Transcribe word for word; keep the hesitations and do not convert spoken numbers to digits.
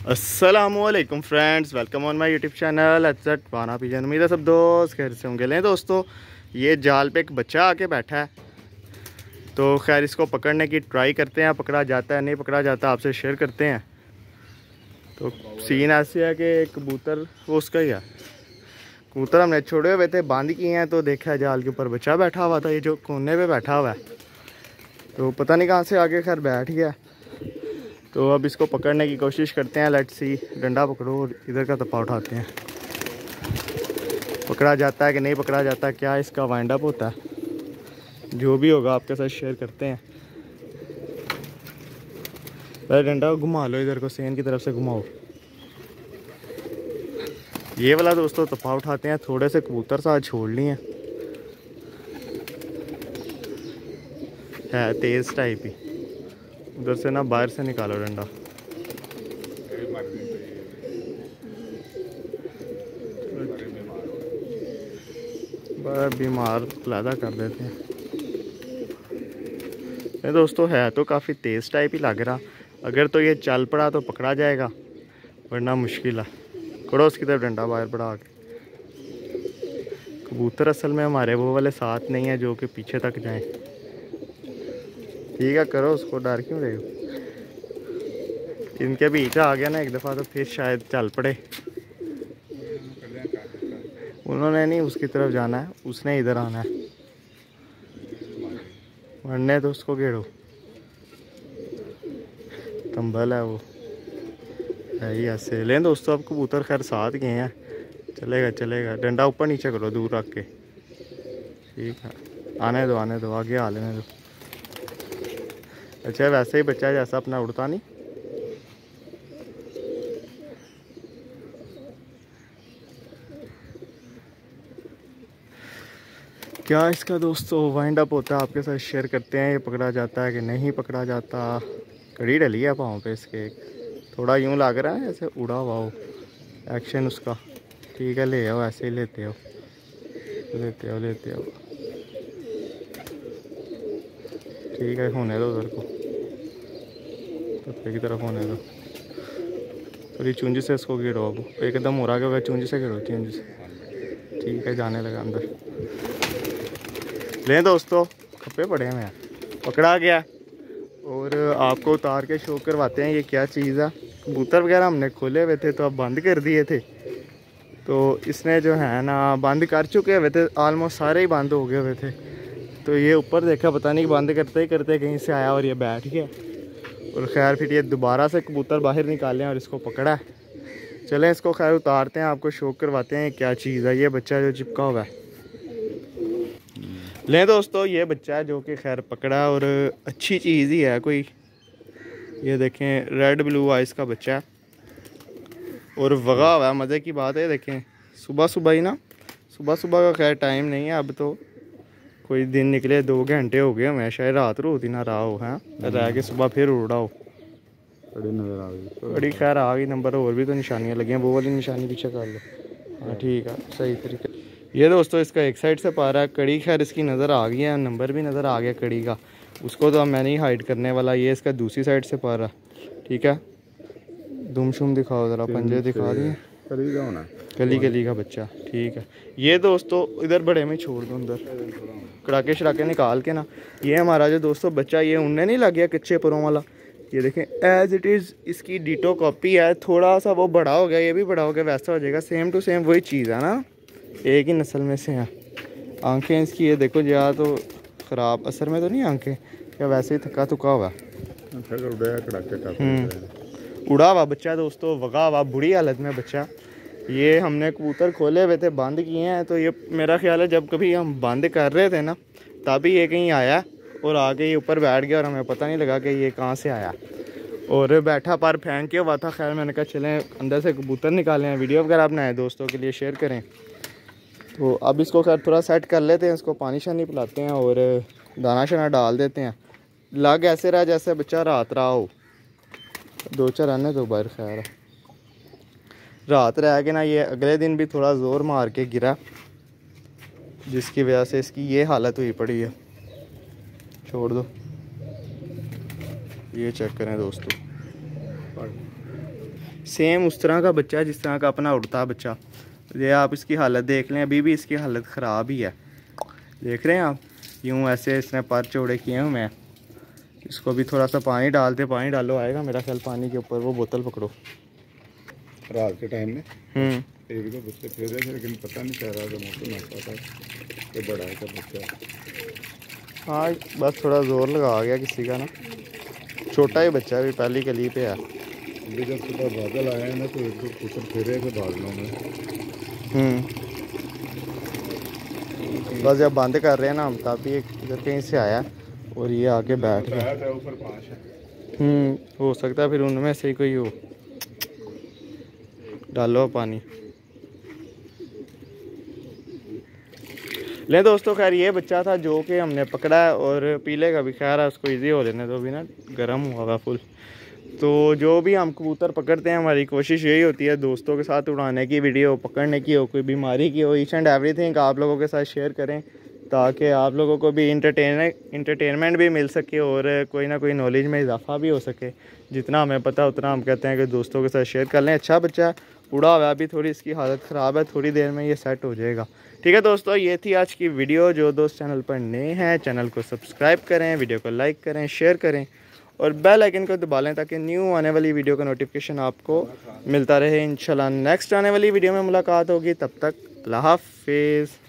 अस्सलामुअलैकुम friends, welcome on my YouTube channel at wanna pigeon. उम्मीद है सब दोस्त खैर से होंगे। लें दोस्तों, ये जाल पे एक बच्चा आके बैठा है, तो खैर इसको पकड़ने की ट्राई करते हैं। पकड़ा जाता है नहीं पकड़ा जाता आपसे शेयर करते हैं। तो सीन ऐसे है कि कबूतर वो उसका ही है। कबूतर हमने छोड़े हुए थे, बंद किए हैं, तो देखा जाल के ऊपर बच्चा बैठा हुआ था, ये जो कोने पे बैठा हुआ है। तो पता नहीं कहाँ से आके खैर बैठ गया। तो अब इसको पकड़ने की कोशिश करते हैं। लेट्स सी, डंडा पकड़ो और इधर का तपा उठाते हैं। पकड़ा जाता है कि नहीं पकड़ा जाता, क्या इसका वाइंड अप होता है, जो भी होगा आपके साथ शेयर करते हैं। पहले डंडा घुमा लो, इधर को सेन की तरफ से घुमाओ। ये वाला दोस्तों तपा उठाते हैं। थोड़े से कबूतर साथ छोड़ लिए है, तेज़ टाइप ही। उधर से ना बाहर से निकालो डंडा। बड़ा बीमार पैदा कर देते हैं। ये दोस्तों है तो काफ़ी तेज़ टाइप ही लग रहा। अगर तो ये चल पड़ा तो पकड़ा जाएगा, वरना मुश्किल है। करो उसकी तरफ डंडा बाहर बढ़ा के। कबूतर असल में हमारे वो वाले साथ नहीं है जो कि पीछे तक जाएं। ठीक है, करो उसको, डर क्यों रहे हो। इनके बीच आ गया ना एक दफ़ा, तो फिर शायद चल पड़े। उन्होंने नहीं उसकी तरफ जाना है, उसने इधर आना है। वरने तो उसको घेरो, तंबल है वो है ही ऐसे। लें दोस्तों, अब कबूतर खैर साथ गए हैं, चलेगा चलेगा। डंडा ऊपर नीचे करो, दूर रख के। ठीक है, आने दो आने दो, आगे आ लेने दो। अच्छा, वैसे ही बच्चा जैसा अपना उड़ता नहीं। क्या इसका दोस्तों वाइंड अप होता है आपके साथ शेयर करते हैं। ये पकड़ा जाता है कि नहीं पकड़ा जाता। कड़ी डली है पाँव पे इसके, थोड़ा यूं लग रहा है ऐसे उड़ा हुआ हो एक्शन उसका। ठीक है, ले आओ, ऐसे ही लेते हो लेते हो लेते हो। ठीक है, होने दो उधर को, तप्पे की तरफ होने दो। थोड़ी चूंजी से इसको गिरो। अब एकदम उड़ा के चूंजी से गिरो, चूंजी से। ठीक है, जाने लगा अंदर। लें दोस्तों, खप्पे पड़े हैं, पकड़ा गया। और आपको उतार के शो करवाते हैं ये क्या चीज़ है। कबूतर वगैरह हमने खोले हुए थे, तो अब बंद कर दिए थे। तो इसने जो है ना बंद कर चुके हुए थे, आलमोस्ट सारे ही बंद हो गए हुए थे। तो ये ऊपर देखा, पता नहीं बंद करते ही करते कहीं से आया और ये बैठ गया। और खैर फिर ये दोबारा से कबूतर बाहर निकालें और इसको पकड़ा है। चलें इसको खैर उतारते हैं, आपको शो करवाते हैं क्या चीज़ है। ये बच्चा जो चिपका हुआ है। लें दोस्तों, ये बच्चा है जो कि खैर पकड़ा, और अच्छी चीज़ ही है कोई। ये देखें, रेड ब्लू आइस का बच्चा है और वगा हुआ है। मज़े की बात है, देखें सुबह सुबह ही ना, सुबह सुबह का खैर टाइम नहीं है अब, तो कोई दिन निकले दो घंटे हो गए हमें, शायद रात रोती ना रहा हो है, रह के सुबह फिर उड़ा हो। बड़ी नज़र आ गई, बड़ी खैर आ गई नंबर। और भी तो निशानियाँ लगी हैं, वो वाली निशानी पीछे कर लो। हाँ ठीक है, सही तरीके। ये दोस्तों इसका एक साइड से पा रहा है, कड़ी खैर इसकी नज़र आ गई है, नंबर भी नज़र आ गया कड़ी का। उसको तो मैं नहीं हाइड करने वाला। ये इसका दूसरी साइड से पा रहा है। ठीक है, दुमशुम दिखाओ ज़रा, पंजे दिखा दिए। कली का होना, कली कली का बच्चा। ठीक है, ये दोस्तों इधर बड़े में छोड़ दो, अंदर कड़ाके शड़ाके निकाल के ना। ये हमारा जो दोस्तों बच्चा, ये उनने नहीं लग गया कच्चे परों वाला। ये देखें, एज इट इज़ इसकी डिटो कॉपी है। थोड़ा सा वो बड़ा हो गया, ये भी बड़ा हो गया, वैसा हो जाएगा। सेम टू सेम वही चीज़ है ना, एक ही नस्ल में से हैं। आंखें इसकी ये देखो, या तो ख़राब असर में तो नहीं आंखें, या वैसे ही थका थका हुआ। उड़ा हुआ बच्चा दोस्तों, वगा हुआ, बुरी हालत में बच्चा। ये हमने कबूतर खोले हुए थे, बंद किए हैं। तो ये मेरा ख्याल है जब कभी हम बंद कर रहे थे ना, तभी ये कहीं आया और आके ये ऊपर बैठ गया, और हमें पता नहीं लगा कि ये कहाँ से आया। और बैठा पर फेंक के हुआ था। खैर मैंने कहा चलें अंदर से कबूतर निकालें, वीडियो वगैरह बनाए दोस्तों के लिए शेयर करें। तो अब इसको खैर थोड़ा सेट कर लेते हैं, इसको पानी शानी पिलाते हैं और दाना शाना डाल देते हैं। लग ऐसे रहा जैसे बच्चा रात रहा हो। दो चार आने दो बाहर। खैर रात रह के ना, ये अगले दिन भी थोड़ा ज़ोर मार के गिरा, जिसकी वजह से इसकी ये हालत हुई पड़ी है। छोड़ दो, ये चेक करें दोस्तों, सेम उस तरह का बच्चा है जिस तरह का अपना उड़ता बच्चा। ये आप इसकी हालत देख लें, अभी भी इसकी हालत ख़राब ही है। देख रहे हैं आप, यूँ ऐसे इसने पर चौड़े किए हुए हैं। इसको भी थोड़ा सा पानी डालते, पानी डालो आएगा मेरा ख्याल पानी के ऊपर। वो बोतल पकड़ो। रात के टाइम में हम्म एक दो बच्चे फिर रहे थे, लेकिन पता नहीं चल रहा था मौसम ऐसा था कि बड़ा है का बच्चा। हाँ बस थोड़ा ज़ोर लगा गया किसी का ना, छोटा ही बच्चा है, भी पहली कली पे है। ये जब सुबह बादल आया है ना तो एक दो कुकर फिर रहे थे बादलों में। हम्म बस जब बंद कर रहे हैं ना हम, तभी एक इधर कहीं से आया और ये आके बैठ गया। ऊपर पाँच है। हम्म हो सकता है फिर उनमें से ही कोई हो। डालो पानी। ले दोस्तों, खैर ये बच्चा था जो कि हमने पकड़ा है, और पीले का भी खैर है, उसको इजी हो लेने तो भी ना गर्म हुआ हुआ फुल। तो जो भी हम कबूतर पकड़ते हैं हमारी कोशिश यही होती है दोस्तों के साथ उड़ाने की, वीडियो पकड़ने की हो, कोई बीमारी की हो, ईच एंड एवरीथिंग आप लोगों के साथ शेयर करें ताकि आप लोगों को भी इंटरटेन इंटरटेनमेंट भी मिल सके और कोई ना कोई नॉलेज में इजाफा भी हो सके। जितना हमें पता उतना हम कहते हैं कि दोस्तों के साथ शेयर कर लें। अच्छा बच्चा उड़ा हुआ, अभी थोड़ी इसकी हालत ख़राब है, थोड़ी देर में ये सेट हो जाएगा। ठीक है दोस्तों, ये थी आज की वीडियो। जो दोस्त चैनल पर नए हैं चैनल को सब्सक्राइब करें, वीडियो को लाइक करें, शेयर करें और बेल आइकन को दबा लें ताकि न्यू आने वाली वीडियो का नोटिफिकेशन आपको मिलता रहे। इंशाल्लाह नेक्स्ट आने वाली वीडियो में मुलाकात होगी, तब तक अल्लाह हाफिज़।